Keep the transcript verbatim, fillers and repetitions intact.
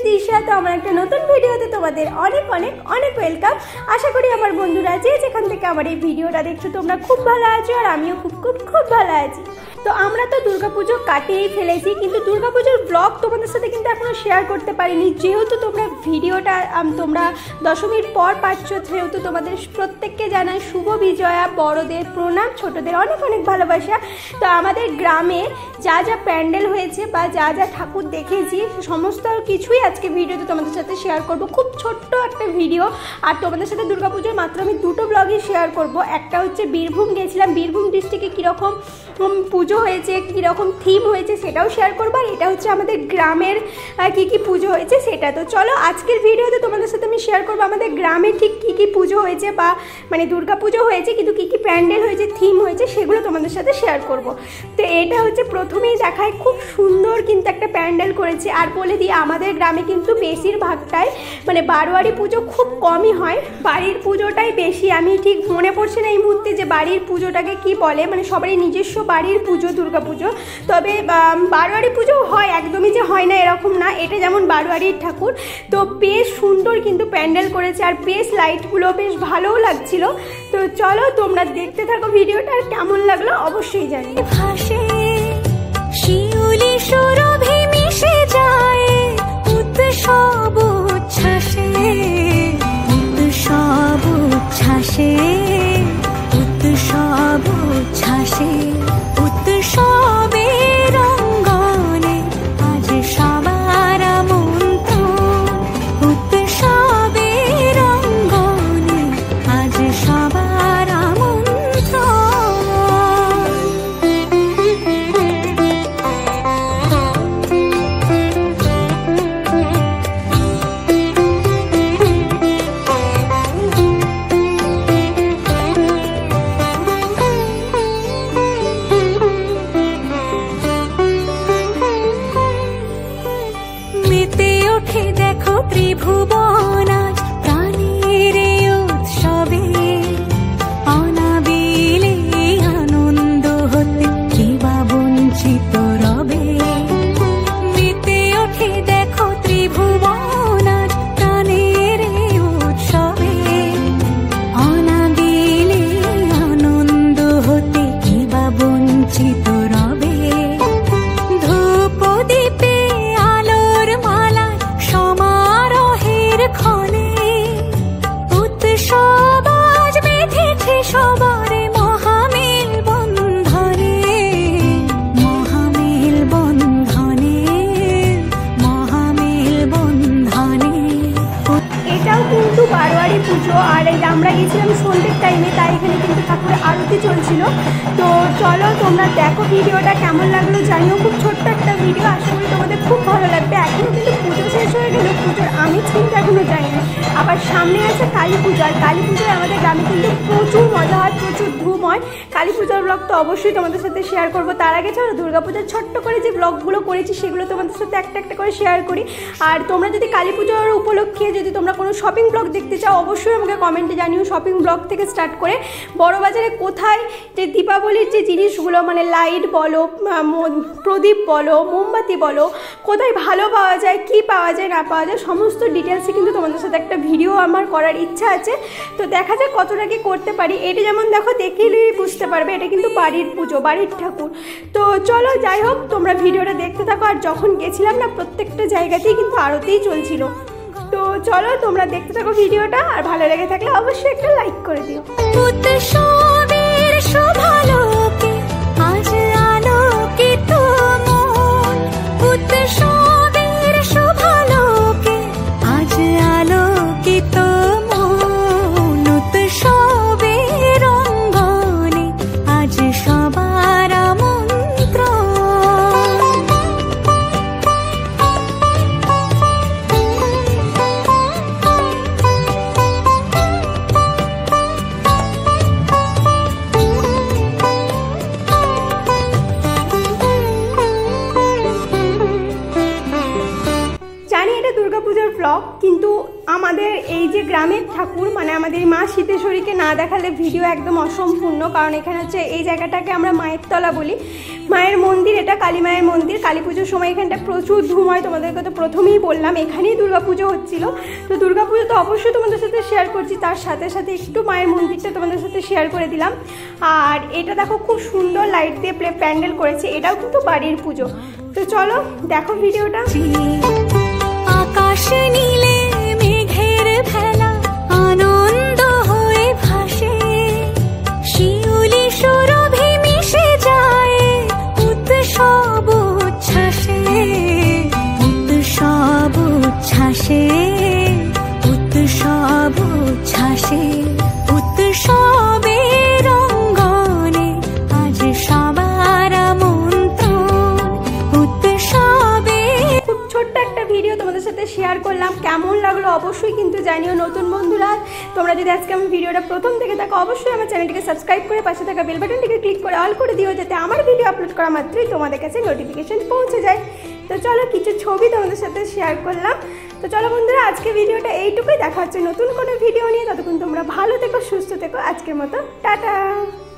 তৃষা। তো আমার একটা নতুন ভিডিওতে তোমাদের অনেক অনেক অনেক ওয়েলকাম। আশা করি আমার বন্ধুরা যে যেখান থেকে আমার এই ভিডিওটা দেখছো তোমরা খুব ভালো আছো, আর আমিও খুব খুব খুব ভালো আছি। তো আমরা তো দুর্গাপুজো কাটিয়েই ফেলেছি, কিন্তু দুর্গাপুজোর ব্লগ তোমাদের সাথে কিন্তু এখনও শেয়ার করতে পারিনি। যেহেতু তোমরা ভিডিওটা তোমরা দশমীর পর পাচ্ছ, সেহেতু তোমাদের প্রত্যেককে জানাই শুভ বিজয়া, বড়দের প্রণাম, ছোটদের অনেক অনেক ভালোবাসা। তো আমাদের গ্রামে যা যা প্যান্ডেল হয়েছে বা যা যা ঠাকুর দেখেছি সমস্ত কিছুই আজকে ভিডিওতে তোমাদের সাথে শেয়ার করব। খুব ছোট্ট একটা ভিডিও, আর তোমাদের সাথে দুর্গাপুজোর মাত্র আমি দুটো ব্লগই শেয়ার করব। একটা হচ্ছে বীরভূম গেছিলাম, বীরভূম ডিস্ট্রিক্টে কীরকম পুজো হয়েছে, কীরকম থিম হয়েছে সেটাও শেয়ার করবো। আর এটা হচ্ছে আমাদের গ্রামের কী কী পুজো হয়েছে সেটা। তো চলো আজকের ভিডিওতে তোমাদের সাথে আমি শেয়ার করবো আমাদের গ্রামে ঠিক কী কী পুজো হয়েছে, বা মানে দুর্গা পুজো হয়েছে কিন্তু কী কী প্যান্ডেল হয়েছে, থিম হয়েছে, সেগুলো তোমাদের সাথে শেয়ার করব। তো এটা হচ্ছে প্রথমেই দেখায় খুব সুন্দর কিন্তু একটা প্যান্ডেল করেছে। আর বলে দিই আমাদের গ্রামে কিন্তু বেশিরভাগটাই মানে বারোয়ারি পুজো খুব কমই হয়, বাড়ির পুজোটাই বেশি। আমি ঠিক মনে পড়ছে না এই মুহূর্তে যে বাড়ির পুজোটাকে কি বলে, মানে সবারই নিজস্ব বাড়ির পুজো দুর্গা পুজো। তবে বারোয়ারি পুজো হয়, একদমই যে হয় না এরকম না, এটা যেমন বারোয়ারির ঠাকুর। তো বেশ সুন্দর কিন্তু প্যান্ডেল করেছে, আর বেশ লাইটগুলো বেশ ভালোও লাগছিল। তো চলো তোমরা দেখতে থাকো ভিডিওটা, আর কেমন লাগলো অবশ্যই জানি। ভাসে শিউলি সুরভি মিশে যায় উৎসব উচ্ছ্বাসে, উৎসব উচ্ছ্বাসে, উৎসব উচ্ছ্বাসে, উৎসবের অঙ্গনে আজ সবার আমন্ত্রণ, উৎসবের অঙ্গনে আজ সবার আমন্ত্রণ। মেতে ওঠে দেখো ত্রিভুবন আজ প্রাণের উৎসবে, অনাবিলে আনন্দ হতে কে বা বঞ্চিত রবে। মেতে ওঠে দেখো ত্রিভুবন আজ প্রাণের উৎসবে, অনাবিলে আনন্দ হতে কে বা বঞ্চিত রবে। ধূপ দীপে আলোর মালা সমারোহের ক্ষণে, উৎসব আজ বেঁধেছে সবার মহামেল বন্ধনে, মহামেল বন্ধনে, মহামেল বন্ধনে। এটাও কিন্তু বারোয়ারি পুজো, আর এই আমরা গেছিলাম সন্ধ্যের টাইমে, তাই এখানে কিন্তু ঠাকুরের আরতি চলছিল। তো চলো তোমরা দেখো ভিডিওটা, কেমন লাগলো জানিও। খুব ছোট্ট একটা ভিডিও, আশা করি তোমাদের খুব ভালো লাগবে। এখনও কিন্তু পুজো শেষ হয়ে গেল, পুজোর আমেজ কিন্তু এখনও যায়নি। আবার সামনে আছে কালী পুজো, আর কালী পুজোয় আমাদের গ্রামে কিন্তু প্রচুর মজা হয়, প্রচুর ধুম হয়। কালী পুজোর ব্লগ তো অবশ্যই তোমাদের সাথে শেয়ার করবো। তার আগে চলো দুর্গা পুজোর ছোট্ট করে যে ব্লগগুলো করেছি সেগুলো তোমাদের সাথে একটা একটা করে শেয়ার করি। আর তোমরা যদি কালী পুজোর উপলক্ষে যদি তোমরা কোনো শপিং ব্লগ দেখতে চাও অবশ্যই আমাকে কমেন্টে জানিও। শপিং ব্লগ থেকে স্টার্ট করে বড় বাজারে কোথায় যে দীপাবলির যে জিনিসগুলো মানে লাইট বলো, প্রদীপ বলো, মোমবাতি বলো, কোথায় ভালো পাওয়া যায়, কি পাওয়া যায় না পাওয়া যায়, সমস্ত ডিটেলসে কিন্তু তোমাদের সাথে একটা ভিডিও আমার করার ইচ্ছা আছে। তো দেখা যাক কতটা কি করতে পারি। এটা যেমন দেখো দেখলেই বুঝতে পারবে এটা কিন্তু বাড়ির পুজো, বাড়ির ঠাকুর। তো চলো যাই হোক তোমরা ভিডিওটা দেখতে থাকো। আর যখন গেছিলাম না প্রত্যেকটা জায়গাতেই কিন্তু আরতিই চলছিল। তো চলো তোমরা দেখতে থাকো ভিডিওটা, আর ভালো লেগে থাকলে অবশ্যই একটা লাইক করে দিও। উৎসবের শোভালোকে আজ আলোকিত মন, উৎসবের শোভালোকে আজ আলোকিত মন, উৎসবের অঙ্গনে আজ সবার আমন্ত্রণ। যে গ্রামের ঠাকুর, মানে আমাদের মা সিদ্ধেশ্বরীকে না দেখালে ভিডিও একদম অসম্পূর্ণ, কারণ এখানে হচ্ছে এই জায়গাটাকে আমরা মায়ের তলা বলি। মায়ের মন্দির, এটা কালী মায়ের মন্দির। কালী পুজোর সময় এখানটা প্রচুর ধুম হয়, তোমাদেরকে তো প্রথমেই বললাম। এখানেই দুর্গাপুজো হচ্ছিল, তো দুর্গাপুজো তো অবশ্যই তোমাদের সাথে শেয়ার করছি, তার সাথে সাথে একটু মায়ের মন্দিরটা তোমাদের সাথে শেয়ার করে দিলাম। আর এটা দেখো খুব সুন্দর লাইট দিয়ে প্যান্ডেল করেছে, এটাও কিন্তু বাড়ির পুজো। তো চলো দেখো ভিডিওটা। আকাশে নীলে মেঘের ভেলা আনন্দ হয়ে ভাসে, শিউলি সুরভি মিশে যায় উৎসব উচ্ছ্বাসে, উৎসব উচ্ছ্বাসে, উৎসব উচ্ছ্বাসে, উৎসবের অঙ্গনে আজ সবার আমন্ত্রণ, উৎসবে। খুব ছোট্ট একটা ভিডিও তোমাদের সাথে শেয়ার করলাম, কেমন লাগলো অবশ্যই কিন্তু জানিও। নতুন বন্ধুরা তোমরা যদি আজকে আমার ভিডিওটা প্রথম থেকে থাকো, অবশ্যই আমার চ্যানেলটিকে সাবস্ক্রাইব করে পাশে থাকা বেল বাটনটিকে ক্লিক করে অল করে দিও, যাতে আমার ভিডিও আপলোড করা মাত্রই তোমাদের কাছে নোটিফিকেশন পৌঁছে যায়। তো চলো কিছু ছবি তোমাদের সাথে শেয়ার করলাম। তো চলো বন্ধুরা, আজকে ভিডিওটা এইটুকুই, দেখা হচ্ছে নতুন কোনো ভিডিও নিয়ে। ততক্ষণ তোমরা ভালো থেকো, সুস্থ থেকো। আজকের মতো টাটা।